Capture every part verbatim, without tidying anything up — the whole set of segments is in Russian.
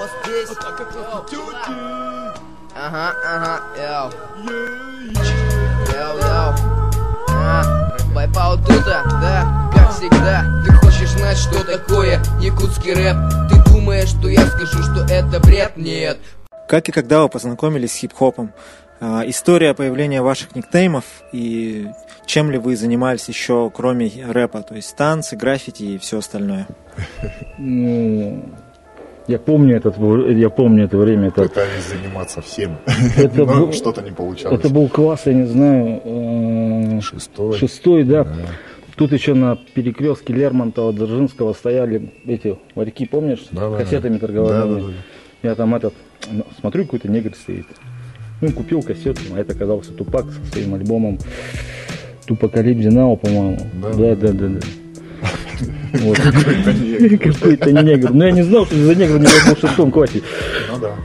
Вот здесь. Вот так как тёти. Ага, ага, йоу. Йоу, йоу. А, байпаут тута, да, как всегда. Ты хочешь знать, что такое якутский рэп? Ты думаешь, что я скажу, что это бред? Нет. Как и когда вы познакомились с хип-хопом? А, история появления ваших никнеймов и чем ли вы занимались еще, кроме рэпа, то есть танцы, граффити и все остальное? Ну, я помню этот, я помню это время. Это... Пытались заниматься всем, это но был... что-то не получалось. Это был класс, я не знаю, шестой. Шестой, да. да. Тут еще на перекрестке Лермонтова, Дзержинского стояли эти ларьки, помнишь, да, с кассетами да. торговали. Да, да, да. Я там этот, смотрю, какой-то негр стоит. Ну, купил кассету, а это оказался Тупак со своим альбомом Тупокалипси Нау, по-моему. Да, да, да, да. да. Вот. Какой-то негр. Ну, я не знал, что за негр не был в шестом классе. Ну да.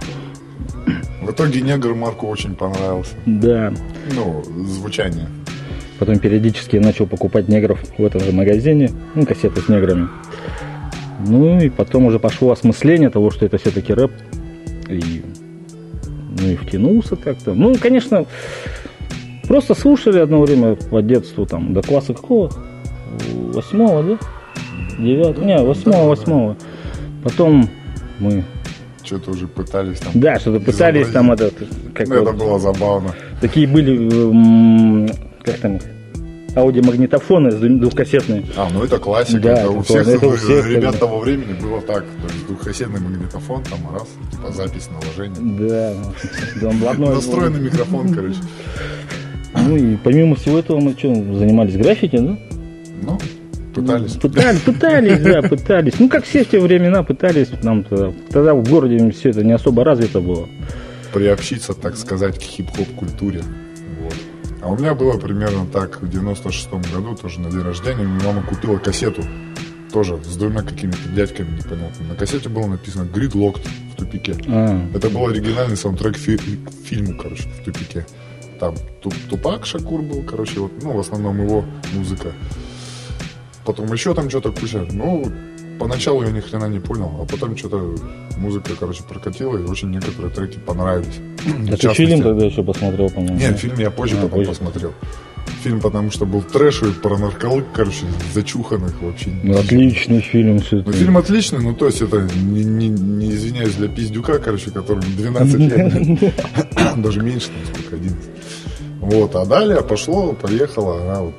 В итоге негр Марку очень понравился. Да. Ну, звучание. Потом периодически я начал покупать негров в этом же магазине, ну, кассеты с неграми. Ну, и потом уже пошло осмысление того, что это все-таки рэп. И, ну, и втянулся как-то. Ну, конечно, просто слушали одно время по детству, там, до класса какого? Восьмого, да? Девятого? Не, восьмого, восьмого. Потом мы... Что-то уже пытались там... Да, что-то пытались там это... Как ну, вот, это было забавно. Такие были... Как там... Аудиомагнитофоны двухкассетные. А, ну это классика. Да, это у это, всех, это у всех ребят как... того времени было так. То есть двухкассетный магнитофон, там раз, типа запись наложения. Да. Настроенный микрофон, короче. Ну и помимо всего этого мы что, занимались граффити, да? Ну, пытались. Пытались, пытались, да, пытались. Ну, как все в те времена пытались. Нам тогда, тогда в городе все это не особо развито было. Приобщиться, так сказать, к хип-хоп культуре. Вот. А у меня было примерно так, в девяносто шестом году, тоже на день рождения, мне мама купила кассету, тоже с двумя какими-то дядьками непонятными. На кассете было написано «Gridlocked» в тупике. А. Это был оригинальный саундтрек фи- к фильму, короче, в тупике. Там Тупак Шакур был, короче, вот, ну, в основном его музыка. Потом еще там что-то куча. Ну, поначалу я ни хрена не понял, а потом что-то музыка, короче, прокатила, и очень некоторые треки понравились. А ты фильм тогда еще посмотрел, по-моему? Нет, фильм я позже а, потом позже. посмотрел. Фильм, потому что был трэш и про нарколык, короче, зачуханных вообще. Ну, отличный фильм. Ну, фильм отличный, ну, то есть это, не, не, не извиняюсь, для пиздюка, короче, которому двенадцать лет, даже меньше, там, сколько, одиннадцать. Вот, а далее пошло, поехало, она вот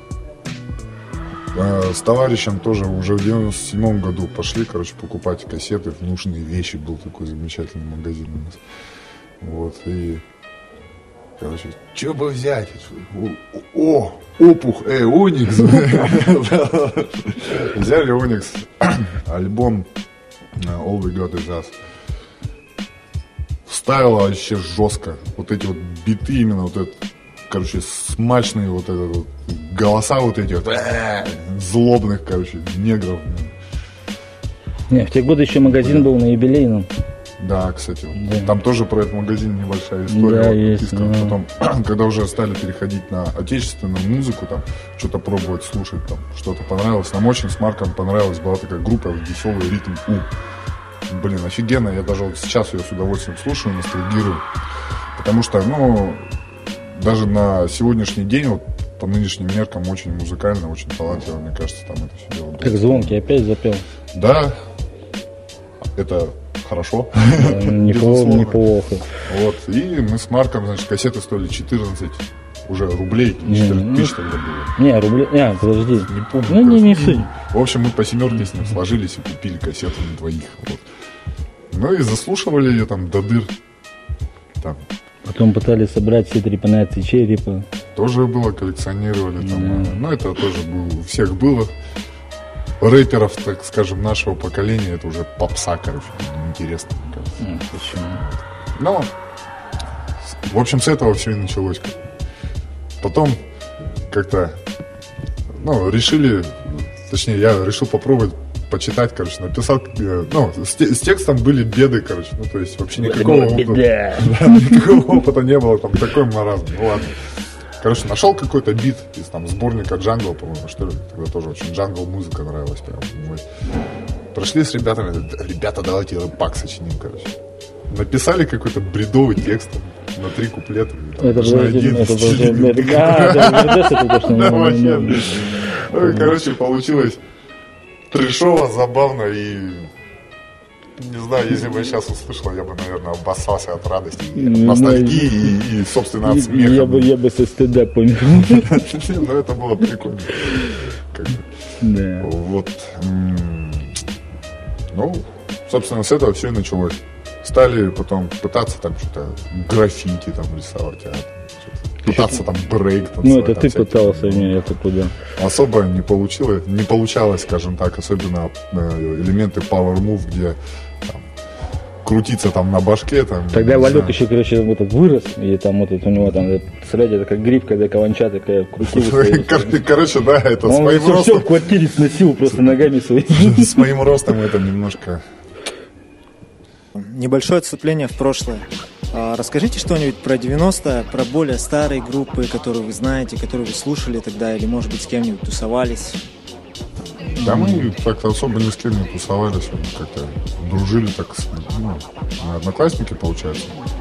с товарищем тоже уже в девяносто седьмом году пошли, короче, покупать кассеты в нужные вещи. Был такой замечательный магазин у нас. Вот, и... Короче, что бы взять? О, опух, эй, Оникс. Взяли Оникс, альбом All We Got Is Us. Вставила вообще жестко. Вот эти вот биты именно, вот это, короче, смачные вот это вот, голоса вот эти вот, злобных, короче, негров. Не, в те годы еще магазин был на юбилейном. Да, кстати, да. Там тоже про этот магазин небольшая история. Да, вот, есть, да. Потом, когда уже стали переходить на отечественную музыку, там, что-то пробовать, слушать, там, что-то понравилось. Нам очень с Марком понравилась, была такая группа «Веселый ритм У». Блин, офигенно, я даже вот сейчас ее с удовольствием слушаю, ностальгирую. Потому что, ну, даже на сегодняшний день, вот, по нынешним меркам, очень музыкально, очень талантливо, мне кажется, там это все дело. Как Звонкий опять запел. Да, это... Хорошо. Неплохо, неплохо. Вот. И мы с Марком, значит, кассеты стоили четырнадцать уже рублей. четырнадцать тысяч тогда было. Не, рублей. Не, подожди. Не помню. Ну, не, не суть. В общем, мы по семерке с ним сложились и купили кассету на двоих. Вот. Ну и заслушивали ее там до дыр. Там. Потом пытались собрать все трепанации черепа. Тоже было, коллекционировали там. Да. Ну, это тоже было, у всех было. Рэперов, так скажем, нашего поколения, это уже попса, короче, интересно. Mm, почему? Ну, в общем, с этого все и началось. Потом как-то, ну, решили, точнее, я решил попробовать почитать, короче, написал, ну, с, с текстом были беды, короче, ну, то есть вообще никакого опыта, да, никакого опыта не было, там, такой маразм, ну, ладно. Короче, нашел какой-то бит из там сборника Джангл, по-моему, что ли. Тогда тоже очень джангл музыка нравилась прям. Пришли с ребятами, ребята, давайте рэп-пак сочиним, короче. Написали какой-то бредовый текст там, на три куплета. Там, это было один, это был один. А, да, это то, да, вообще. Короче, получилось трешово, забавно и... Не знаю, если бы я сейчас услышал, я бы, наверное, обоссался от радости, ностальгии и, и, собственно, от смеха. Я бы, я бы со стыда помер. Ну, это было прикольно. Да. Вот. Ну, собственно, с этого все и началось. Стали потом пытаться там что-то, граффити там рисовать, а пытаться там брейк танцевать. Ну, это ты пытался, не это куда. Особо не получилось, не получалось, скажем так, особенно элементы Power Move, где там, крутиться там на башке. Там, тогда Валек еще, короче, вот этот вырос, и там вот это у него там, представляете, это как гриб, когда каланча такая крутилась. Короче, да, это с моим ростом. Он все в квартире сносил просто ногами своими. С моим ростом это немножко... Небольшое отступление в прошлое. Расскажите что-нибудь про девяностые, про более старые группы, которые вы знаете, которые вы слушали тогда, или, может быть, с кем-нибудь тусовались? Да мы как-то особо ни с кем не тусовались, как-то дружили так, ну, одноклассники, получается.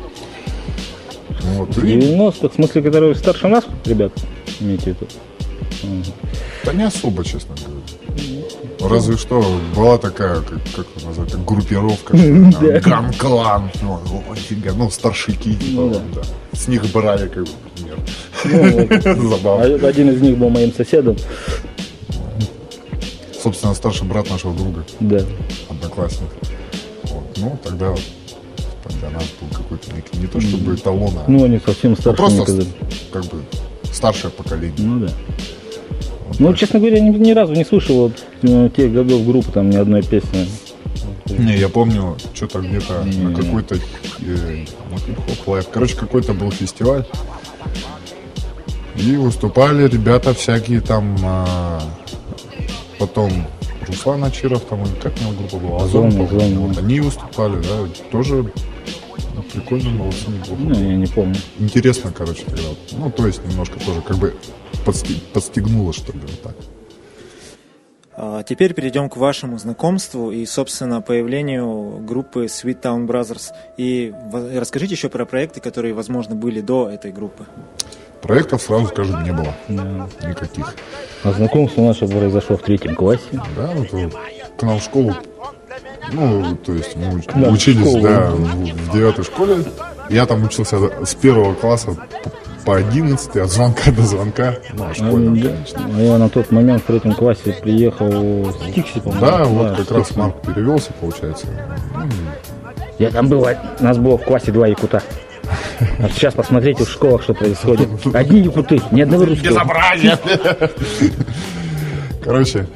Вот. девяностых, в смысле, которые старше нас, ребят, имеете в виду? Да не особо, честно говоря. Разве что была такая, как, как это назвать, группировка, Ган-клан, ну, офига, ну, старшики, типа, ну, да. Да. С них брали, как бы, например. Ну, забавно. Один из них был моим соседом. Собственно, старший брат нашего друга. Да. Одноклассник. Вот. Ну, тогда вот для нас был какой-то не, не то чтобы эталон, а... Ну, они совсем старше. Ну, просто, как бы, старшее поколение. Ну, да. Вот ну, так. Честно говоря, ни, ни разу не слышал вот, ну, тех годов группы, там, ни одной песни. Не, я помню, что-то где-то не, на какой-то э, хип-хоп лайв. Короче, какой-то был фестиваль. И выступали ребята всякие там, а, потом Руслан Ачиров, там, как у него группа была, Озон, вот, они выступали, да, тоже ну, прикольно, молодцы, неплохо. Ну, я не помню. Интересно, короче, тогда. Ну, то есть, немножко тоже, как бы, подсти- подстегнуло, что ли, вот так. А теперь перейдем к вашему знакомству и, собственно, появлению группы Sweet Town Brothers. И расскажите еще про проекты, которые, возможно, были до этой группы. Проектов, сразу скажем, не было. Да. Никаких. А знакомство наше произошло в третьем классе. Да, вот, к нам в школу. Ну, то есть мы уч- учились, да, в, в девятой школе. Я там учился с первого класса по одиннадцатый, от звонка до звонка. Ну, школьном, да. Конечно. Я на тот момент в третьем классе приехал с Тикси, по-моему. Да, да, вот как раз Марк перевелся, получается. Я там был, нас было в классе два якута. А сейчас посмотрите в школах, что происходит. Одни якуты, ни одного русского. Безобразие! Короче,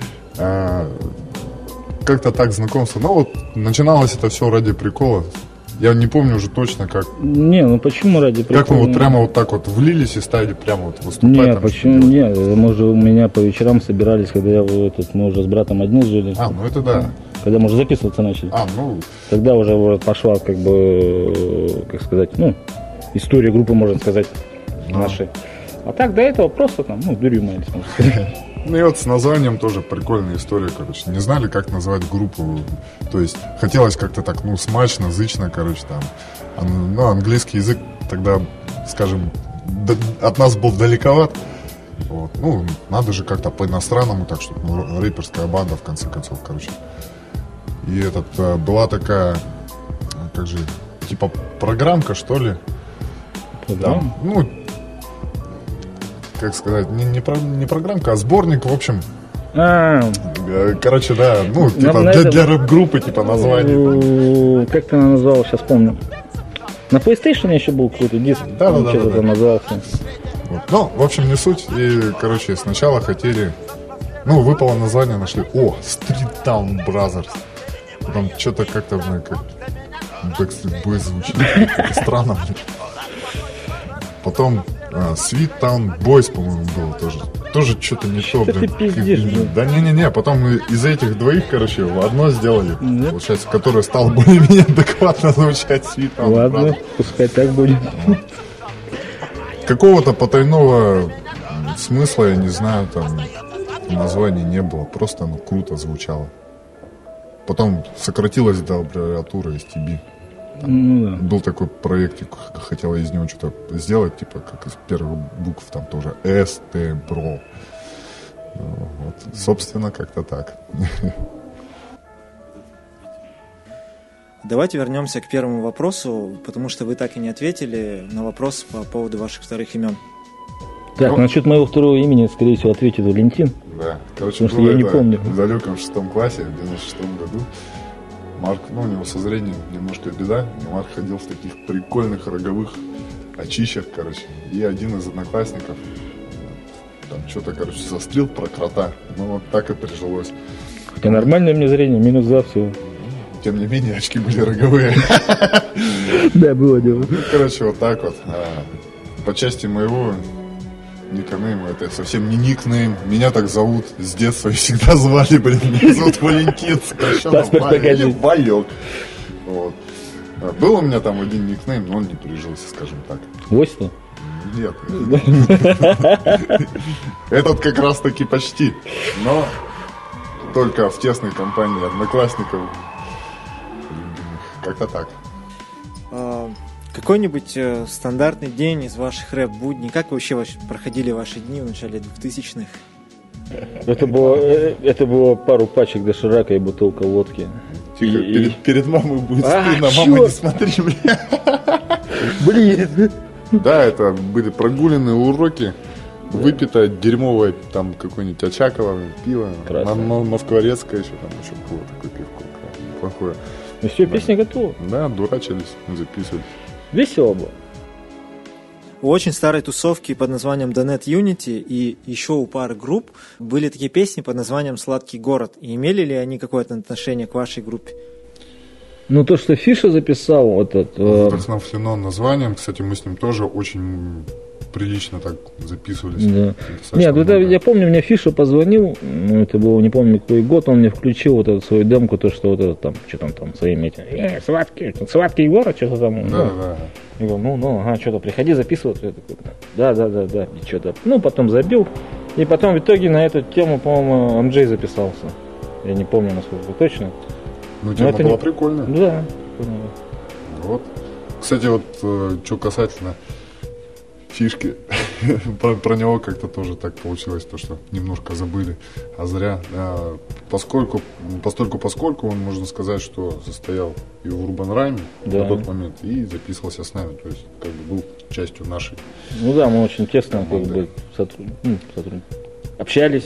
как-то так знакомство. Ну вот, начиналось это все ради прикола. Я не помню уже точно, как... Не, ну почему ради прикола? Как мы вот прямо вот так вот влились и стали прямо вот выступать? Не, почему? Не, мы же у меня по вечерам собирались, когда я этот, мы уже с братом одни жили. А, ну это да. Когда мы уже записываться начали. А, ну... Тогда уже пошла, как бы, как сказать, ну, история группы, можно сказать, ну. Нашей. А так до этого просто там, ну, дурью маялись, можно сказать. Ну и вот с названием тоже прикольная история, короче. Не знали, как назвать группу. То есть хотелось как-то так, ну, смачно, зычно, короче, там. Ну, английский язык тогда, скажем, от нас был далековат. Вот. Ну, надо же как-то по-иностранному, так что, ну, рэперская банда, в конце концов, короче. И этот, была такая, как же, типа программка, что ли. Там, ну, как сказать, не, не, про, не программка, а сборник, в общем. А, короче, да, ну, типа для, этом... для рэп-группы, типа название. Как ты она назвала, сейчас помню. На PlayStation еще был какой-то диск, да, да, да, что-то да, да. назывался. Вот. Ну, в общем, не суть. И, короче, сначала хотели, ну, выпало название, нашли, о, Street Town Brothers. Потом что-то как-то, блин, как Backstreet Boys звучит, как-то странно, блин. Потом а, Sweet Town Boys, по-моему, было тоже. Тоже что-то не то, блин. Пиздишь, блин. Да не-не-не, потом мы из этих двоих, короче, в одно сделали. Mm-hmm. Получается, которое стало более-менее адекватно звучать Sweet Town. Ладно, Brothers. Пускай так будет. Какого-то потайного смысла, я не знаю, там названия не было. Просто оно круто звучало. потом сократилось до аббревиатуры эс ти би. Ну, да. Был такой проектик, хотела из него что-то сделать, типа, как из первых букв, там тоже S, T, Pro. Вот, собственно, как-то так. Давайте вернемся к первому вопросу, потому что вы так и не ответили на вопрос по поводу ваших вторых имен. Так, ну, насчет моего второго имени, скорее всего, ответит Валентин. Да, короче, потому что я не помню. В далеком шестом классе, в девяносто шестом году. Марк, ну, у него со зрением немножко беда, и Марк ходил в таких прикольных роговых очищах, короче. И один из одноклассников там что-то, короче, сострил про крота. Ну, вот так и прижилось. Хотя нормальное мне зрение, минус два всего. Тем не менее, очки были роговые. Да, было дело. Ну, короче, вот так вот. По части моего никнейма, это совсем не никнейм. Меня так зовут с детства и всегда звали, блин. Меня зовут Валентин, сокращенно Валек. Валек. Вот. Был у меня там один никнейм, но он не прижился, скажем так. Войство? Нет. Этот как раз таки почти. Но только в тесной компании одноклассников. Как-то так. А, какой-нибудь э, стандартный день из ваших рэп-будней? Как вообще ваш, проходили ваши дни в начале двухтысячных? Это было, это было пару пачек доширака и бутылка водки. Тихо, И- перед, и- перед мамой будет А, стыдно, мама, не чёрт! смотри, бля. Блин! Да, это были прогуленные уроки, выпитое дерьмовое, там, какое-нибудь Очаково, пиво, Красное. м- м- Москворецкое еще, там еще было такое пивко, неплохое. Ну все, песня готова. Да, дурачились, записывали. Весело было. У очень старой тусовки под названием Donut Unity и еще у пары групп были такие песни под названием «Сладкий город». И имели ли они какое-то отношение к вашей группе? Ну то, что Фиша записал, этот... э, Вдохновлено названием, кстати, мы с ним тоже очень прилично так записывались. Да. Достаточно Нет, это, много. я помню, мне Фиша позвонил, ну, это было, не помню, какой год, он мне включил вот эту свою демку, то, что вот это там, что там там, своими этими, э, сладкий, сладкий город, что-то там. Да, ну. да. Я говорю, ну, ну, ага, что-то, приходи записывать. Я такой, да, да, да, да, и что-то. Ну, потом забил, и потом в итоге на эту тему, по-моему, Амджей записался. Я не помню, насколько точно. Ну, тема это была не- прикольная. Да. Вот. Кстати, вот э, что касательно фишки, про, про него как-то тоже так получилось, то, что немножко забыли, а зря. А, поскольку, постольку поскольку он, можно сказать, что состоял и в Urban Rhyme Да. на тот момент, и записывался с нами, то есть как бы был частью нашей. Ну да, мы очень тесно как Команда. бы сотру- ну, сотру- общались.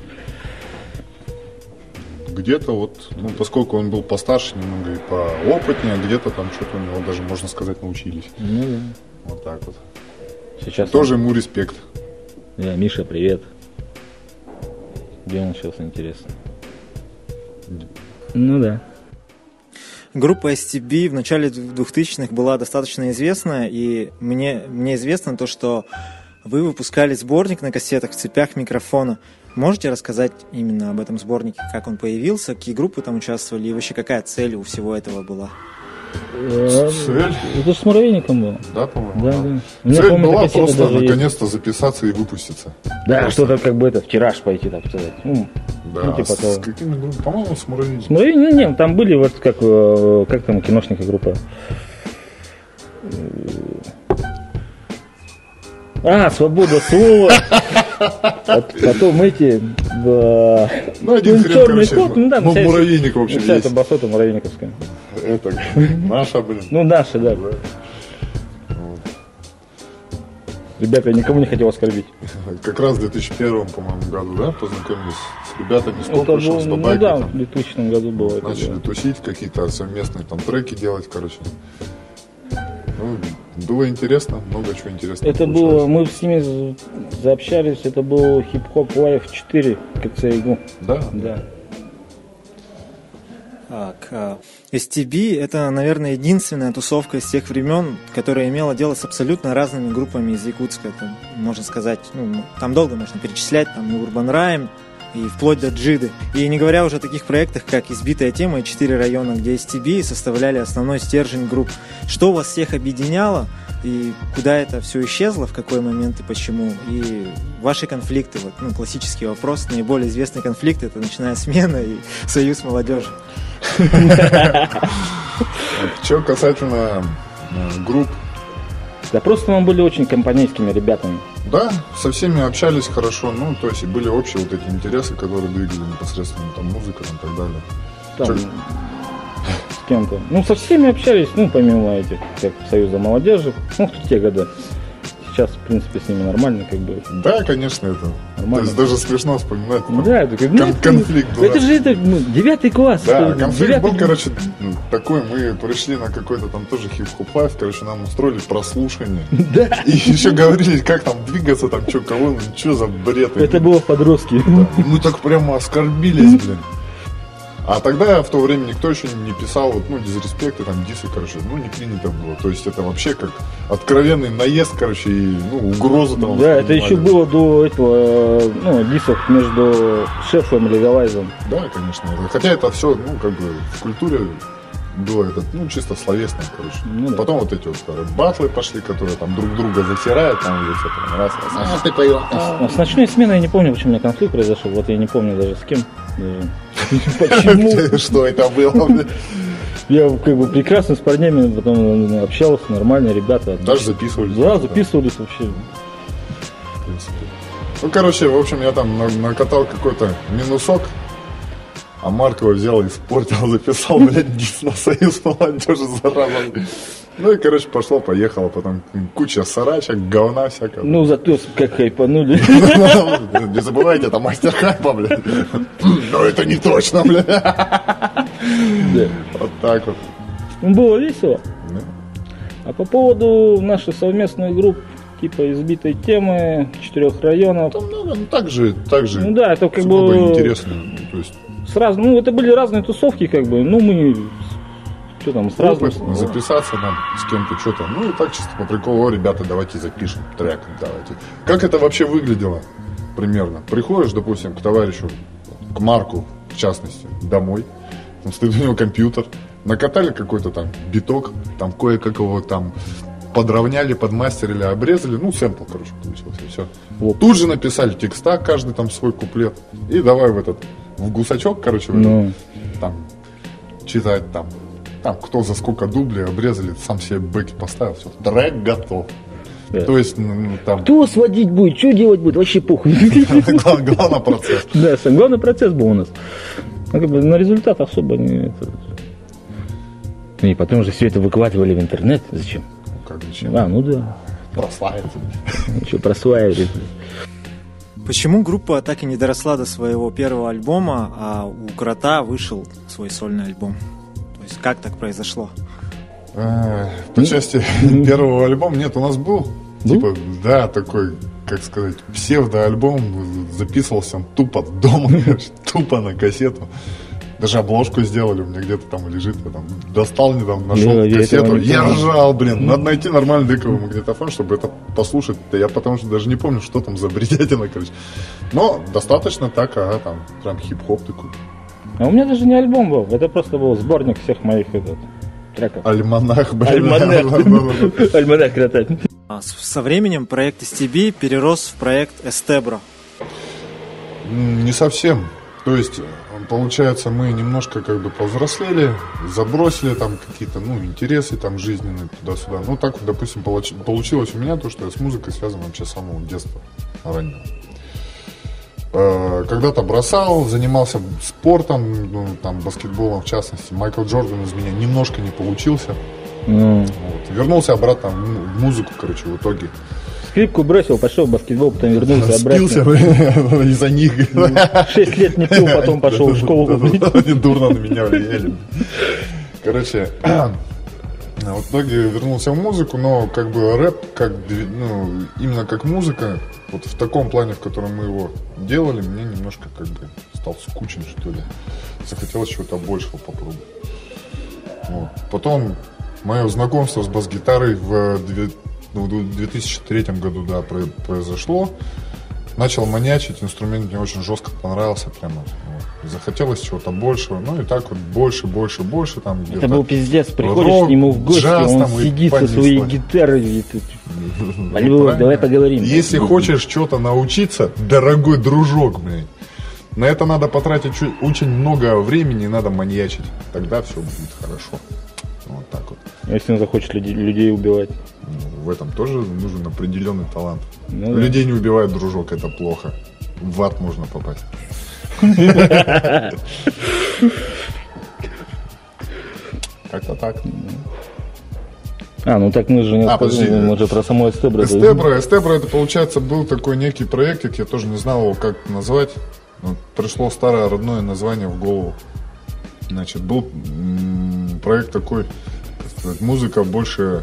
Где-то вот, ну, поскольку он был постарше немного и поопытнее, где-то там что-то у него даже, можно сказать, научились. Ну да. Вот так вот. Сейчас Тоже ему респект. Да, Миша, привет. Где он сейчас, интересно? Ну да. Группа эс ти би в начале двухтысячных была достаточно известна, и мне, мне известно то, что вы выпускали сборник на кассетах «В цепях микрофона». Можете рассказать именно об этом сборнике, как он появился, какие группы там участвовали, и вообще какая цель у всего этого была? Цель? Это ж с муравейником было. Да, по-моему? Да, да. У меня, Цель помню, была кассета просто даже есть. наконец-то записаться и выпуститься. Да, Просто. что-то как бы это в тираж пойти, так сказать. Ну, Да, ну, типа с, того. с какими группами? По-моему, с муравьями. С муравейником, ну, нет, там были вот как, э, как там киношника группа. А, свобода слова. А потом эти... да, Ну, один ну, хрен, черный короче, кот, ну да, ну, вся- муравейник, в общем, вся есть. эта басота муравейниковская. Это наша, блин. Ну, наши, да. Да. Ребята, я никому не хотел оскорбить. Как раз в две тысячи первом, по-моему, году, да, познакомились с ребятами, с Это Копышем, был, с ну Бабайкой, да, в там. двухтысячном году было это. Начали да. тусить, какие-то совместные там треки делать, короче. Ну, было интересно, много чего интересного. Это получалось. было, мы с ними з- заобщались, это был хип-хоп лайф четыре, как ЦИГУ. Да, Да. Так, а, эс ти би это, наверное, единственная тусовка из тех времен, которая имела дело с абсолютно разными группами из Якутска. Это, можно сказать, ну, там долго можно перечислять, там и Urban Rhyme, и вплоть до Джиды. И не говоря уже о таких проектах, как «Избитая тема» и «Четыре района», где эс ти би составляли основной стержень групп. Что вас всех объединяло, и куда это все исчезло, в какой момент и почему? И ваши конфликты, вот, ну, классический вопрос, наиболее известный конфликт — это «Ночная смена» и «Союз молодежи». Что касательно групп. Да просто мы были очень компанейскими ребятами. Да, со всеми общались хорошо, ну, то есть и были общие вот эти интересы, которые двигали непосредственно, там, музыка там, и так далее. Там, Чё? с кем-то. Ну, со всеми общались, ну, помимо этих, как Союза молодежи, ну, в те годы. Сейчас, в принципе, с ними нормально, как бы. Да, конечно, это. Нормально. То есть даже смешно вспоминать. Там, Да, это как, ну, кон- конфликт. Это, это же это, ну, девятый класс. Да, это, конфликт девятый... был, короче, такой, мы пришли на какой-то там тоже хип-хоп лайф, короче, нам устроили прослушивание. Да. И еще говорили, как там двигаться, там, что, кого, ну, что за бред. Это было подростки. Да. Мы так прямо оскорбились, блин. А тогда в то время никто еще не писал, вот, ну, дизреспекты, там, дисы, короче, ну, не принято было. То есть это вообще как откровенный наезд, короче, и, ну, угроза там. Да, это еще было до этого, ну, дисов между Шефом и Легалайзом. Да, конечно. Это- Хотя это все, ну, как бы в культуре было это, ну, чисто словесно, короче. Ну да. Потом вот эти вот старые батлы пошли, которые там друг друга затирают, там и все прям раз, раз, а, ты поел. А с ночной сменой я не помню, почему у меня конфликт произошел. Вот я не помню даже с кем. Даже. Почему? Что это было, блин? Я как бы прекрасно с парнями потом общался, нормально, ребята. Даже записывались. Да, записывались вообще. В принципе. Ну, короче, в общем, я там на- накатал какой-то минусок, а Марк его взял и испортил, записал, блядь, дис на Союз молодежи, зараза. Ну и, короче, пошло-поехало, потом куча сарачек, говна всякого. Ну, зато как хайпанули. Не забывайте, это мастер хайпа, блядь. Но это не точно, блядь. Да. Вот так вот. Ну, было весело. Да. А по поводу нашей совместной группы, типа избитой темы, четырех районов. Там много, ну так же, так же. Ну да, это как сугубо бы интересно. Ну, то есть сразу, ну это были разные тусовки, как бы, ну мы, что там, сразу. опыт, записаться надо с кем-то что-то. Ну и так чисто по приколу, «О, ребята, давайте запишем трек, давайте. Как это вообще выглядело примерно? Приходишь, допустим, к товарищу, к Марку, в частности, домой, там стоит у него компьютер, накатали какой-то там биток, там кое-как его там подровняли, подмастерили, обрезали, ну, сэмпл, короче, получился, все. Вот. Тут же написали текста, каждый там свой куплет, и давай в этот, в гусачок, короче, в этот, Ну. там, читать там, там, кто за сколько дублей обрезали, сам себе бэки поставил, все, трек готов. Да. То есть, ну, там, Кто сводить будет, что делать будет, вообще похуй. глав- главный процесс. Да, сам главный процесс был у нас. Ну, как бы на результат особо не... это. И потом же все это выкладывали в интернет. Зачем? Как зачем? А, ну да. Прославиться. Еще просваивали. Почему группа так и не доросла до своего первого альбома, а у Крота вышел свой сольный альбом? То есть как так произошло? А, По части первого альбома, нет, у нас был, типа, да, такой, как сказать, псевдоальбом, записывался он тупо дома, короче, тупо на кассету. Даже обложку сделали, у меня где-то там лежит, я там достал недавно, нашел Да, я этого кассету, не я помню. ржал, блин, надо найти нормальный дековый магнитофон, чтобы это послушать, да я потому что даже не помню, что там за бредятина, короче. Но достаточно так, ага, там, прям хип-хоп такой. А у меня даже не альбом был, это просто был сборник всех моих этот, треков. Альманах, блин. Альманах. Альманах Крота. А с- Со временем проект эс ти би перерос в проект Эстебро. М, Не совсем. То есть, получается, мы немножко как бы повзрослели, забросили там какие-то, ну, интересы там жизненные туда-сюда. Ну, так вот, допустим, получ- получилось у меня то, что я с музыкой связан вообще с самого детства раннего. Э, Когда-то бросал, занимался спортом, ну, там, баскетболом в частности. Майкл Джордан из меня немножко не получился. Ну, Вот. Вернулся обратно в му- в музыку, короче, в итоге. скрипку бросил, пошел в баскетбол, потом вернулся Спился обратно. из-за них. Шесть лет не пил, потом пошел в школу. Они дурно на меня влияли. Короче, в итоге вернулся в музыку, но как бы рэп, как, дви- ну, именно как музыка, вот в таком плане, в котором мы его делали, мне немножко как бы стал скучен, что ли. Захотелось чего-то большего попробовать. Вот. Потом мое знакомство с бас-гитарой в две- ну, в две тысячи третьем году, да, про- произошло. Начал маньячить, инструмент мне очень жестко понравился прямо. Вот. Захотелось чего-то большего, ну и так вот больше, больше, больше там где-то. Это был пиздец, приходишь рок, к нему в гости, джаз он там и сидит со понеслось. своей гитарой. И тут, Ну, Альбом, правильно. давай поговорим. Если хочешь что-то научиться, дорогой дружок, блин, На это надо потратить чуть, очень много времени, надо маньячить. Тогда все будет хорошо. Вот так вот. А если он захочет людей, людей убивать? Ну, в этом тоже нужен определенный талант. Ну, да. Людей не убивает, дружок, это плохо. В ад можно попасть. Как-то так. А, ну так мы же не А, сказали, подожди. мы же про саму Эстебро. Эстебро, Эстебро, это, получается, был такой некий проектик, я тоже не знал его как назвать. Но пришло старое родное название в голову. Значит, был м, проект такой, как сказать, музыка больше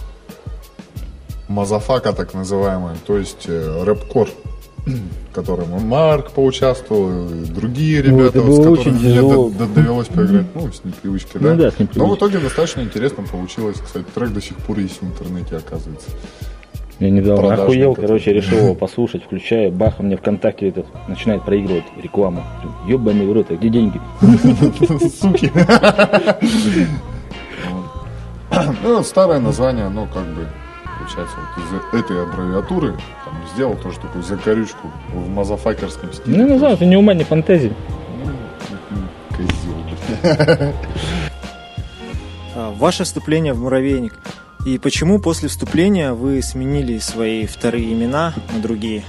мазафака, так называемая, то есть э, рэп-кор, в котором и Марк поучаствовал, и другие Ну, ребята, это вот, с было которыми очень мне тяжело. до- до- довелось поиграть, ну, с непривычки, да? Ну да, с Но в непривычки. итоге достаточно интересно получилось, кстати, трек до сих пор есть в интернете, оказывается. Я недавно Продажный охуел, такой. короче, решил его послушать, включаю, бах, у меня ВКонтакте этот начинает проигрывать рекламу. Ёбаный в рот, а где деньги? Суки. Ну, старое название, оно как бы, получается, вот из этой аббревиатуры там, сделал тоже такую закорючку в мазафакерском стиле. Ну, не знаю, это ни ума, ни фантазии. Козел. А, Ваше вступление в «Муравейник». И почему после вступления вы сменили свои вторые имена на другие?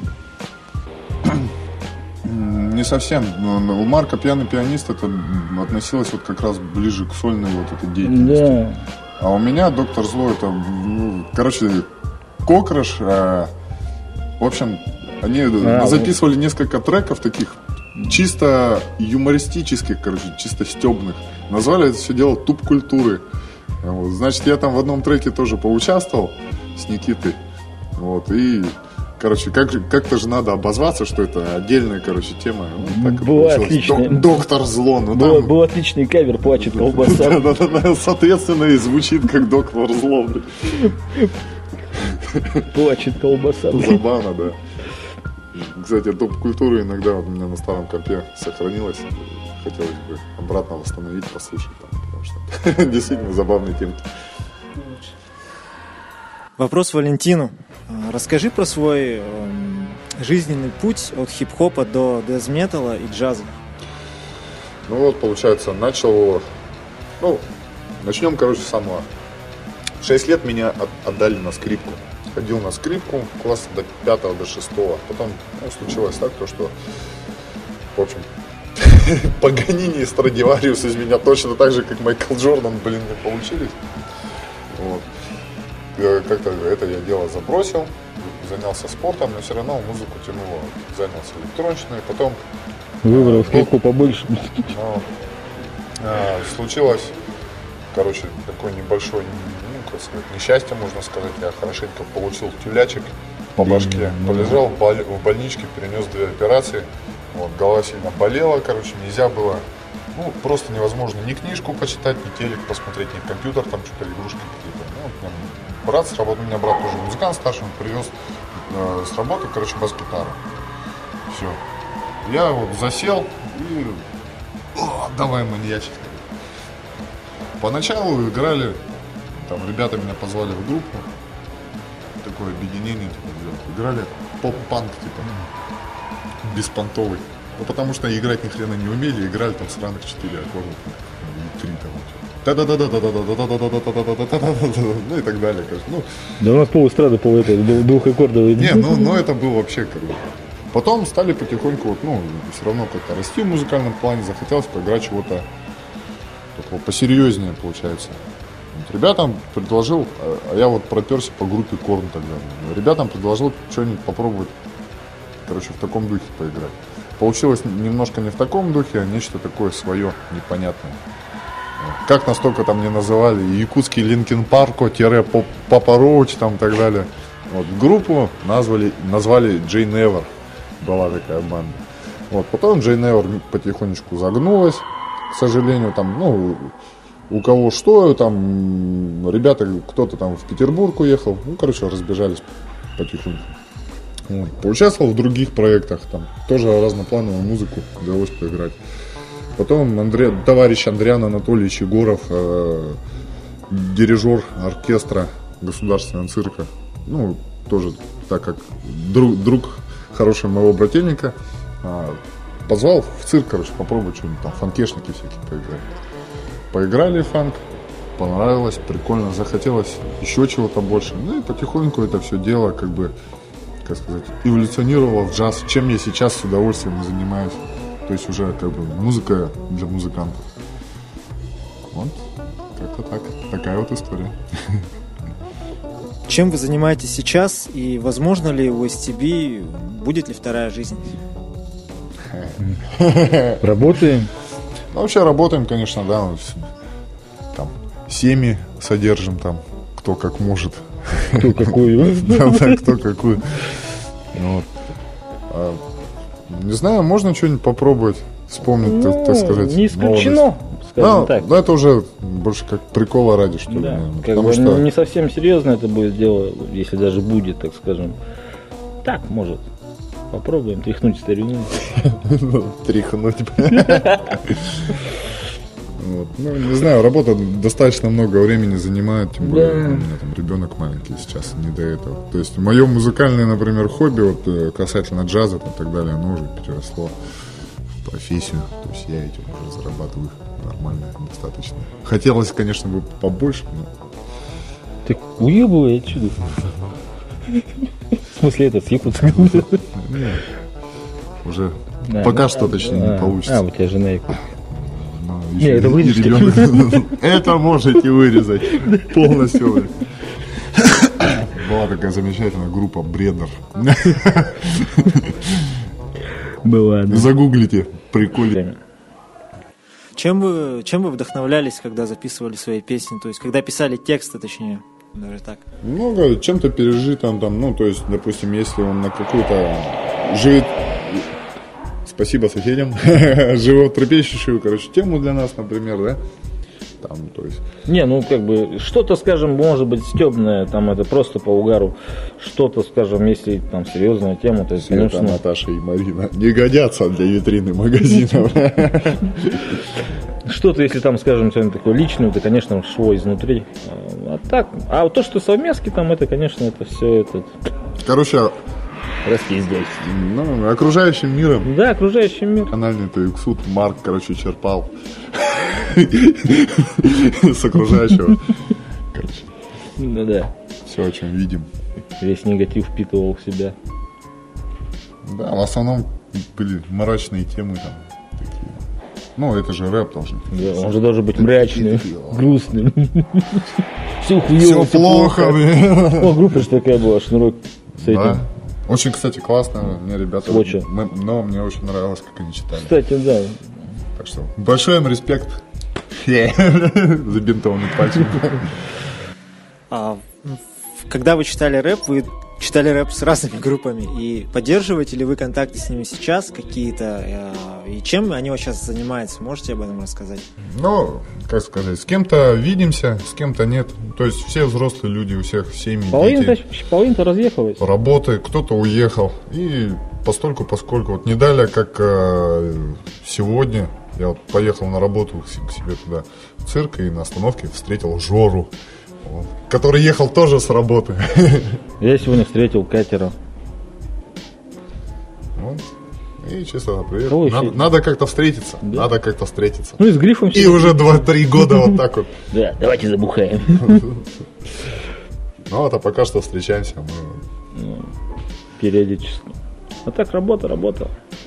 М, Не совсем. Но У Марка «Пьяный пианист» это м, относилось вот как раз ближе к сольной вот этой деятельности. Да. А у меня «Доктор Зло» это, ну, короче, Кокраш. а, В общем, они А, записывали несколько треков таких чисто юмористических, короче, чисто стебных. Назвали это все дело «Туп культуры». Вот. Значит, я там в одном треке тоже поучаствовал с Никитой. Вот, и, короче, как, же- как-то же надо обозваться, что это отдельная, короче, тема. Вот так и Была получилось. отличная. Док- Доктор Зло. Ну, Был, там- был отличный кавер, плачет колбаса. Да-да-да, соответственно, и звучит как Доктор Зло. блин. Плачет колбаса. Забавно, да. Кстати, топ-культура иногда вот у меня на старом компе сохранилась. Хотелось бы обратно восстановить, послушать там, потому что действительно забавные темки. Вопрос Валентину. А, Расскажи про свой эм, жизненный путь от хип-хопа до дэз-металла и джаза. Ну вот, получается, начал его... Ну, начнем, короче, с самого. Шесть лет меня от- отдали на скрипку. Ходил на скрипку класса до пятого, до шестого. Потом ну, случилось так, то, что, в общем, Паганини и Страдивариус из меня точно так же, как Майкл Джордан, блин, не получились. Вот. Э, Как-то это я дело забросил, занялся спортом, но все равно музыку тянуло. Занялся электронщиной, потом Выбрал скидку побольше. ну, а, случилось, короче, такой небольшой, ну, как сказать, несчастье, можно сказать. Я хорошенько получил тюлячек по башке, полежал в, боль- в больничке, перенес две операции. Вот, голова сильно болела, короче, нельзя было, ну, просто невозможно ни книжку почитать, ни телек посмотреть, ни компьютер, там что-то, игрушки какие-то. Ну, вот, прям брат с работы, у меня брат тоже музыкант старший, он привез э, с работы, короче, бас-гитару. Все. Я вот засел и о, давай маньячить. Поначалу играли, там ребята меня позвали в группу, такое объединение, типа, делать. Играли поп-панк, типа, беспонтовый. Ну, потому что играть ни хрена не умели, играли там сраных четыре аккорда, там, три там. Та-да-да-да-да-да-да-да-да-да-да-да-да-да-да-да, ну и так далее, короче. Ну, Да у нас пол эстрады, пол это, двухаккордовый. не, ну, ну это было вообще круто. Потом стали потихоньку, вот, ну, все равно как-то расти в музыкальном плане, захотелось поиграть чего-то такого посерьезнее, получается. Вот ребятам предложил, а а я вот проперся по группе Корн тогда. Ребятам предложил что-нибудь попробовать, короче, в таком духе поиграть. Получилось немножко не в таком духе, а нечто такое свое, непонятное. Вот. Как настолько там не называли, якутский Линкин Парко, тире Папа Роуч, там и так далее. Вот, группу назвали, назвали Джей Невер, была такая банда. Вот, потом Джей Невер потихонечку загнулась, к сожалению, там, ну, у кого что, там, ребята, кто-то там в Петербург уехал, ну, короче, разбежались потихоньку. Вот. Поучаствовал в других проектах, там, тоже разноплановую музыку удалось поиграть. Потом Андре... товарищ Андриан Анатольевич Егоров, э, дирижер оркестра Государственного цирка, ну, тоже, так как друг, друг хороший моего брательника, э, позвал в цирк, короче, попробовать что-нибудь, там, фанкешники всякие поиграть. Поиграли в фанк, понравилось, прикольно, захотелось еще чего-то больше. Ну и потихоньку это все дело, как бы, как сказать, эволюционировало в джаз, чем я сейчас с удовольствием занимаюсь. То есть уже как бы музыка для музыкантов. Вот, как-то так. Такая вот история. Чем вы занимаетесь сейчас и возможно ли у эс ти би, будет ли вторая жизнь? Работаем. Ну, вообще работаем, конечно, да. Там семьи содержим, там, кто как может. Кто какую. Кто какую. Не знаю, можно что-нибудь попробовать вспомнить, так сказать. Не исключено, скажем так. Но это уже больше как прикола ради, что ли. Как бы не совсем серьезно это будет дело, если даже будет, так скажем. Так, может. Попробуем тряхнуть старину. Тряхнуть. Вот. Ну, не знаю, работа достаточно много времени занимает, тем более да. У меня там ребенок маленький сейчас, не до этого. То есть мое музыкальное, например, хобби, вот касательно джаза и так далее, оно уже переросло в профессию. То есть я этим уже зарабатываю нормально, достаточно. Хотелось, конечно, бы побольше, но... Ты уебывай отсюда. В смысле, это съехаться? Уже пока что, точнее, не получится. А, у тебя жена якутка. Не, это вырежете. Это можете вырезать полностью. Была такая замечательная группа Бредер. Была, да. Загуглите, прикольно. Чем вы, чем вы вдохновлялись, когда записывали свои песни? То есть, когда писали тексты, точнее, даже так? Много, чем-то пережитым там, ну, то есть, допустим, если он на какую-то живет... Спасибо соседям. Животрепещущую, короче, тему для нас, например, да? Там, то есть... Не, ну, как бы, что-то, скажем, может быть, стебное, там, это просто по угару. Что-то, скажем, если там серьезная тема, то есть, Света, конечно... Наташа и Марина не годятся для витрины магазинов. Что-то, если там, скажем, что-нибудь такое личное, это, конечно, шло изнутри. А так, а то, что совместки там, это, конечно, это все это... Короче... Распиздясь. Ну, окружающим миром. Да, окружающим миром. Канальный Туюксут Марк, короче, черпал с окружающего. Короче. Ну да. Все, о чем видим. Весь негатив впитывал в себя. Да, в основном были мрачные темы там такие. Ну, это же рэп должен быть. Да, он же должен быть мрачным, грустным. Все хуёво, все плохо. О, группа же такая была, Шнурок с этим. Очень, кстати, классно. Мне ребята... Мы, но мне очень нравилось, как они читали. Кстати, да. Так что большой им респект. Забинтованный пальчик. А, когда вы читали рэп, вы читали рэп с разными группами. И поддерживаете ли вы контакты с ними сейчас какие-то? И чем они сейчас занимаются? Можете об этом рассказать? Ну, как сказать, с кем-то видимся, с кем-то нет. То есть все взрослые люди, у всех семьи, половина-то, половина-то разъехалась. Работы, кто-то уехал. И постольку, поскольку, вот не далее, как э, сегодня, я вот поехал на работу к себе туда, в цирк, и на остановке встретил Жору, вот, который ехал тоже с работы. Я сегодня встретил Катера. Вот. И чисто привет. Надо, надо как-то встретиться. Да. Надо как-то встретиться. Ну и с Грифом. И уже два-три года вот так вот. Да, давайте забухаем. Ну вот, а пока что встречаемся мы. Периодически. А так работа, работа.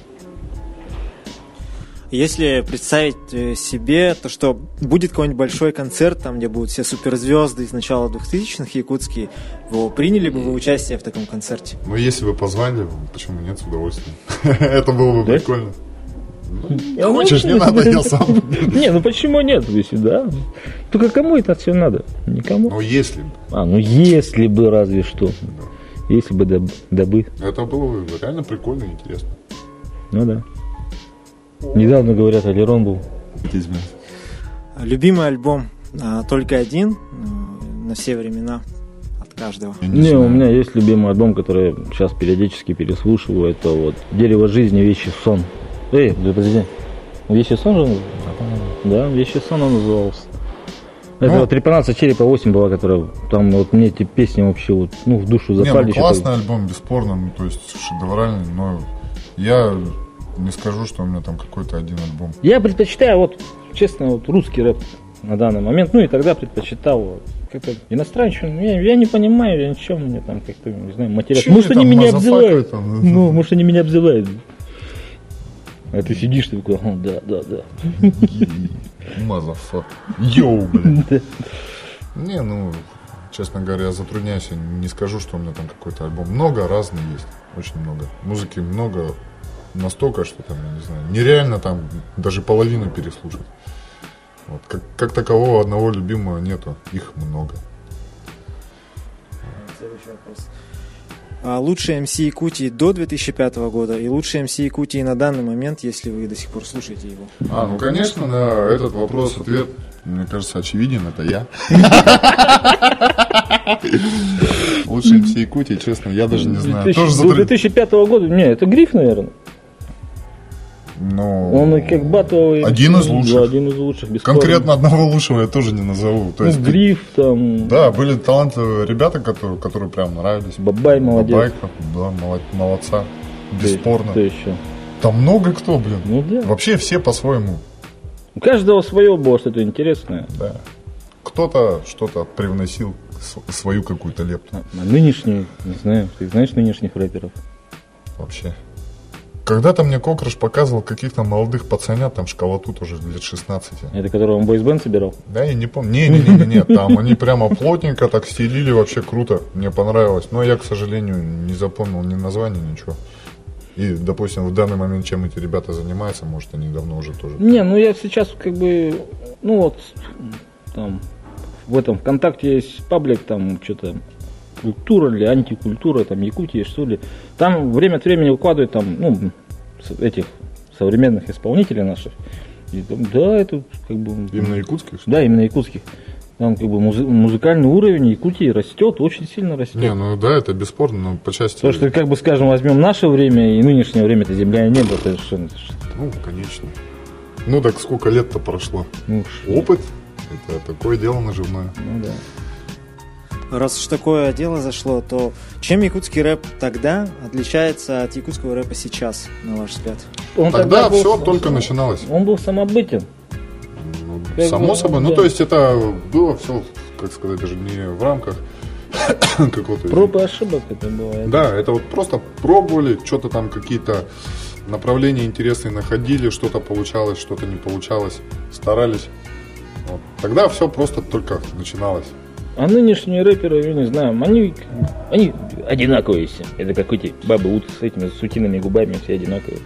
Если представить себе, то что будет какой-нибудь большой концерт, там, где будут все суперзвезды из начала двухтысячных якутские, вы приняли бы вы участие в таком концерте? Ну, если бы позвали, почему нет, с удовольствием. Это было бы прикольно. Хочешь, не надо, я сам. Не, ну почему нет, если да? Только кому это все надо? Никому. Ну, если бы. А, ну если бы разве что. Если бы дабы. Это было бы реально прикольно и интересно. Ну да. Недавно, говорят, Алирон был. Любимый альбом а, только один на все времена от каждого. Не, не у меня есть любимый альбом, который я сейчас периодически переслушиваю. Это вот «Дерево жизни, вещий сон». Эй, подожди. «Вещий сон» же назывался? Да, «Вещий сон» он назывался. Это ну, вот «Трепанация черепа восемь» была, которая там вот мне эти песни вообще вот, ну, в душу запали. Не, ну, классный альбом, бесспорно, ну, то есть шедевральный, но я Не скажу, что у меня там какой-то один альбом. Я предпочитаю, вот, честно, вот русский рэп на данный момент. Ну и тогда предпочитал вот, как-то иностранщину. Я, я не понимаю, я ничего мне там как-то, не знаю, материал. Может, они меня обзывают. Там? Ну, может, они меня обзывают. А ты сидишь, ты такой, о, да, да, да. Мазафак. Йоу, блин. Не, ну, честно говоря, я затрудняюсь. Я не скажу, что у меня там какой-то альбом. Много разных есть. Очень много. Музыки много. Настолько, что там, я не знаю, нереально там даже половину переслушать. Вот. Как, как такового одного любимого нету. Их много. Следующий вопрос. А лучший эм си Якутии до две тысячи пятого года и лучший эм си Якутии на данный момент, если вы до сих пор слушаете его? А, ну, конечно, на этот вопрос ответ, мне кажется, очевиден. Это я. Лучший эм си Якутии, честно, я даже не знаю. До две тысячи пятого года, не, это Гриф, наверное. Ну, он как батовый. Один из лучших. Да, один из лучших. Бесспорно. Конкретно одного лучшего я тоже не назову. То ну, есть, Гриф там. Да, были талантливые ребята, которые, которые прям нравились. Бабай молодец. Бабайка, да, молодца. Бесспорно. Кто еще? Там много кто, блин. Ну да. Вообще все по-своему. У каждого свое было что-то интересное. Да. Кто-то что-то привносил, свою какую-то лепту. А, а нынешний, не знаю, ты знаешь нынешних рэперов? Вообще. Когда-то мне Кокраш показывал каких-то молодых пацанят, там школоту тоже лет шестнадцати. Это которого он бойсбенд собирал? Да, я не помню. Не-не-не, там они прямо плотненько так стелили, вообще круто. Мне понравилось. Но я, к сожалению, не запомнил ни названия, ничего. И, допустим, в данный момент, чем эти ребята занимаются, может, они давно уже тоже... Не, ну я сейчас как бы, ну вот, там, в этом ВКонтакте есть паблик, там, что-то, культура или антикультура, там, Якутия, что ли. Там время от времени выкладывают, там, ну, этих современных исполнителей наших. И, там, да, это как бы... Именно якутских? Да, именно якутских. Там как бы музы- музыкальный уровень Якутии растет, очень сильно растет. Не, ну да, это бесспорно, но по части... Потому что, как бы, скажем, возьмем наше время и нынешнее время, это земля и небо совершенно. Ну, конечно. Ну, так сколько лет-то прошло? Ну, Опыт, это такое дело наживное. Ну, да. Раз уж такое дело зашло, то чем якутский рэп тогда отличается от якутского рэпа сейчас, на ваш взгляд? Он тогда был, все только начиналось. Он был самобытен. Ну, само бы, собой. Да. Ну, то есть это было все, как сказать, даже не в рамках какого-то... Проб и ошибок это было. Да, это вот просто пробовали, что-то там какие-то направления интересные находили, что-то получалось, что-то не получалось, старались. Вот. Тогда все просто только начиналось. А нынешние рэперы, я не знаю, они, они одинаковые все. Это как эти бабы ут с этими сутиными губами, все одинаковые.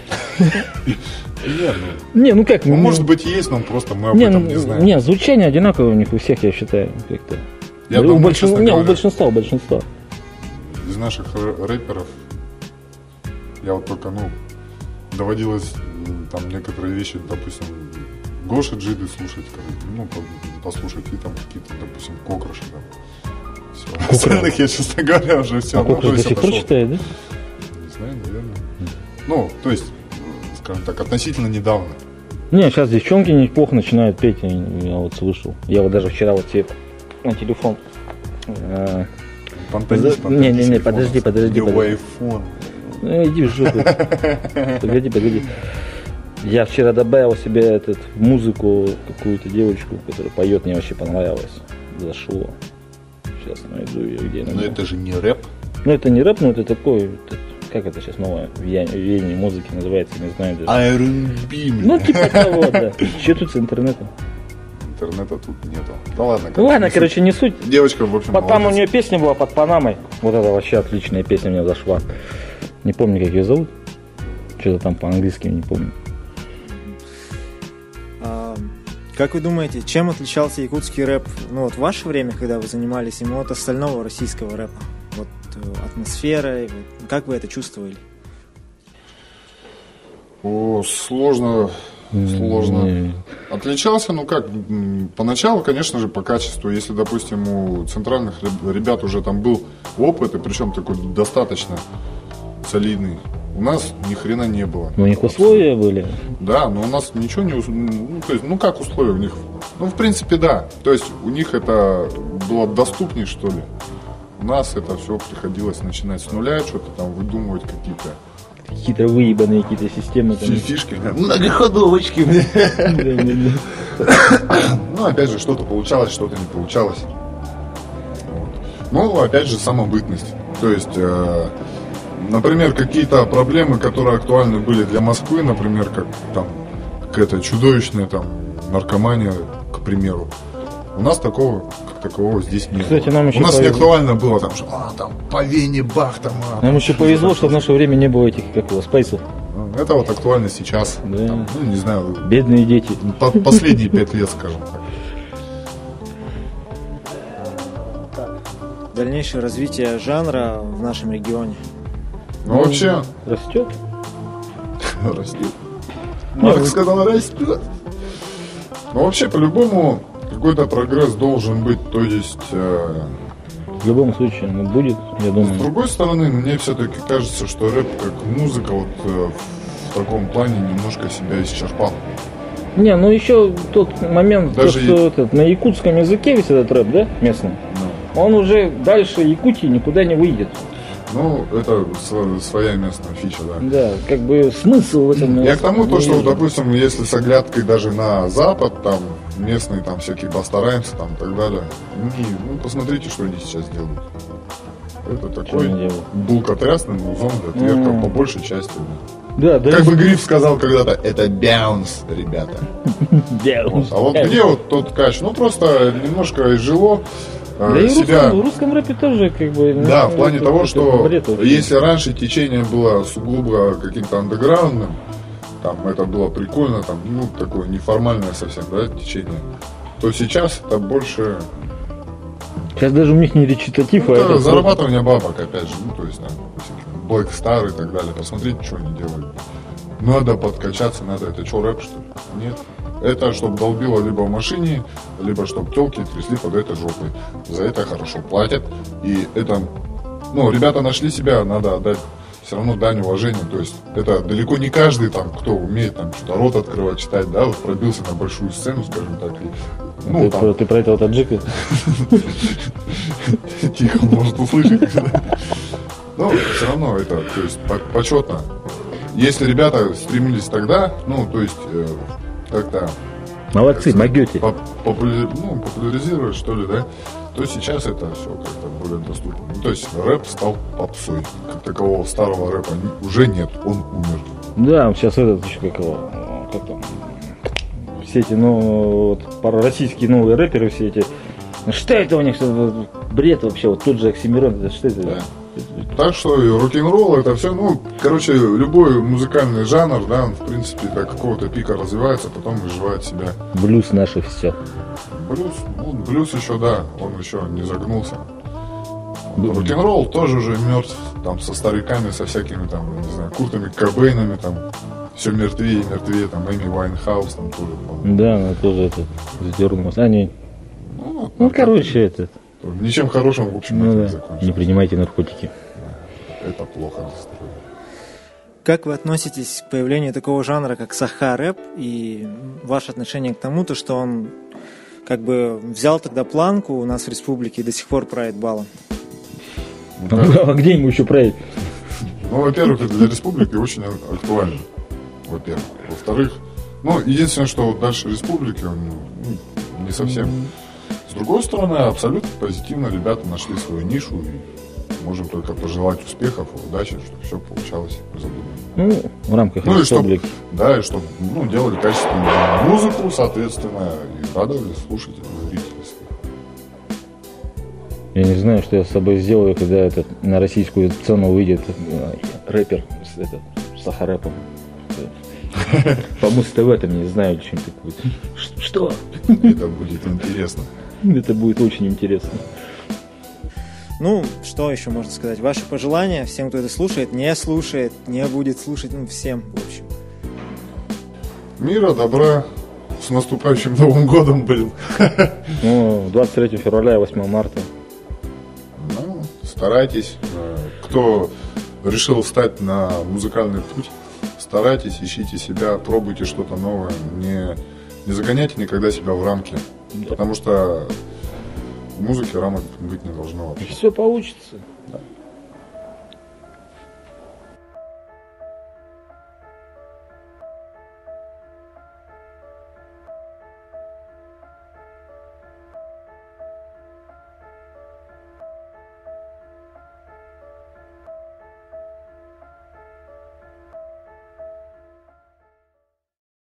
Не, ну как? Ну, может быть, есть, но просто мы об этом не знаем. Не, звучание одинаковое у них у всех, я считаю, как-то. Я думаю, честно говоря, у большинства, у большинства. Из наших рэперов я вот только, ну, доводилось там некоторые вещи, допустим, Гоши Джиды слушать, ну, послушать, и там какие-то, допустим, Кокраши там. Все. Остальных я, честно говоря, уже все. А ну, Кокраш до сих пор читает, да? Не знаю, наверное. Ну, то есть, скажем так, относительно недавно. Не, сейчас девчонки неплохо начинают петь, я, я вот слышал. Я вот даже вчера вот себе на телефон. Пантонист, не, не, не, подожди, подожди. Айфон. Ну, иди в жопу. Погоди, погоди. Я вчера добавил себе этот, в музыку какую-то девочку, которая поет, мне вообще понравилось. Зашло. Сейчас найду ее где. Но это же не рэп. Ну это не рэп, но это такой, это, как это сейчас новое веяние музыки называется, не знаю даже. ар энд би. Ну типа того, да. Что тут с интернетом? Интернета тут нету. Да ладно. Ну ладно, короче, не суть. Девочка, в общем, Там у нее песня была «Под Панамой». Вот это вообще отличная песня мне зашла. Не помню, как ее зовут. Что-то там по-английски, не помню. Как вы думаете, чем отличался якутский рэп, ну вот в ваше время, когда вы занимались им, от остального российского рэпа? Вот атмосферой, вот, как вы это чувствовали? О, сложно, сложно. Mm-hmm. Отличался, ну как, поначалу, конечно же, по качеству. Если, допустим, у центральных ребят уже там был опыт, и причем такой достаточно солидный, у нас ни хрена не было. У них условия были? Да, но у нас ничего не... Ну, то есть, ну как условия у них? Ну, в принципе, да. То есть, у них это было доступнее, что ли. У нас это все приходилось начинать с нуля, что-то там выдумывать какие-то Какие-то выебанные какие-то системы. Там. Фишки, многоходовочки. Ну, опять же, что-то получалось, что-то не получалось. Ну, опять же, самобытность. То есть, э, например, какие-то проблемы, которые актуальны были для Москвы, например, как там какая-то чудовищная там наркомания, к примеру. У нас такого, как такового здесь нет. Кстати, нам еще У нас повезло. не актуально было там, что а, там по Вене бах там. А, Нам еще повезло, что в наше время не было этих, как его, спайсов. Это вот актуально сейчас. Да. Там, ну, не знаю, Бедные дети. по- последние пять лет, скажем так. Дальнейшее развитие жанра в нашем регионе. Ну, вообще, Растет. растет. Марк сказал, растет. Ну, вообще, по-любому, какой-то прогресс должен быть. То есть, э, В любом случае, он будет, я с думаю. другой стороны, мне все-таки кажется, что рэп как музыка вот э, в таком плане немножко себя исчерпал. Не, ну еще тот момент, то, Даже что и- этот, на якутском языке весь этот рэп, да, местный, Ну, он уже дальше Якутии никуда не выйдет. ну, это св- своя местная фича, да. Да, как бы смысл в этом... Я к тому, то, что, не вижу. допустим, если с оглядкой даже на Запад, там, местные там всякие бастараемцы, там, и так далее, не, ну, посмотрите, что они сейчас делают. Это такой они делают? булкотрясный музон для тверков, М. по большей части. Да, да. Как бы Гриф сказал когда-то, это бяунс, ребята. Да, Вот. А вот где вот тот кач? Ну, просто немножко изжило э, Да и в себя... русском, в русском рэпе тоже как бы... Да, ну, в плане это- того, это что бред вообще. если раньше течение было сугубо каким-то андеграундным, там это было прикольно, там, ну, такое неформальное совсем, да, течение, то сейчас это больше Сейчас даже у них не речитатив, ну, а это это зарабатывание бабок, опять же, ну, то есть там Black Star и так далее. Посмотрите, что они делают. Надо подкачаться, надо. Это что, рэп, что ли? Нет. Это чтобы долбило либо в машине, либо чтобы телки трясли под этой жопой. За это хорошо платят. И это, ну, ребята нашли себя, надо отдать все равно дань уважения. То есть это далеко не каждый там, кто умеет там что-то рот открывать, читать, да, вот пробился на большую сцену, скажем так. И, ну, ты, там, про, ты про этого таджика? тихо, может услышать. Ну, все равно это, то есть, по- почетно. Если ребята стремились тогда, ну, то есть, э, как-то Молодцы, могете. поп- популя- ну, популяризировать, что ли, да, то сейчас это все как-то более доступно. Ну, то есть, рэп стал попсой. Как такового старого рэпа не- уже нет, он умер. Да, сейчас этот еще как его, как там, все эти, ну, вот, пара российские новые рэперы, все эти, что это у них, что бред вообще, вот тот же Оксимирон, это что это? Да. Так что и рок-н-ролл это все, ну, короче, любой музыкальный жанр, да, он, в принципе, до какого-то пика развивается, потом изживает себя. Блюз наши все. Блюз, ну, блюз еще, да, он еще не загнулся. Рок-н-ролл тоже уже мертв, там, со стариками, со всякими, там, не знаю, Куртами Кобейнами, там, все мертвее и мертвее, там, Эми Вайнхаус, там, тоже, по-моему. Да, она тоже это сдернулась. Они, Ну, вот, ну, короче, это, ничем хорошим, в общем, ну это не да, закончилось. не принимайте наркотики. Это плохо. Как вы относитесь к появлению такого жанра, как саха-рэп, и ваше отношение к тому, то, что он как бы взял тогда планку у нас в республике и до сих пор правит балом? А где ему еще править? Ну, во-первых, это для республики очень актуально. Во-первых. Во-вторых, ну, единственное, что вот дальше республики, он, ну, не совсем. С другой стороны, абсолютно позитивно ребята нашли свою нишу и можем только пожелать успехов, удачи, чтобы все получалось задумано. Ну, в рамках Ну и чтоб, республики. да, и чтобы, ну, делали качественную музыку, соответственно, и радовали слушателей, зрителей. Я не знаю, что я с собой сделаю, когда этот, на российскую сцену выйдет э, рэпер с, этот, с сахарэпом. По Муз-ТВ там, не знаю, чем-то будет. Ш- Что? Это будет интересно. Это будет очень интересно. Ну, что еще можно сказать? Ваши пожелания всем, кто это слушает, не слушает, не будет слушать, ну, всем, в общем. Мира, добра, с наступающим Новым годом, блин. Ну, двадцать третьего февраля и восьмого марта. Ну, старайтесь. Э, Кто решил встать на музыкальный путь, старайтесь, ищите себя, пробуйте что-то новое. Не, не загоняйте никогда себя в рамки. Потому что в музыке рамок быть не должно вообще. Все получится. Да.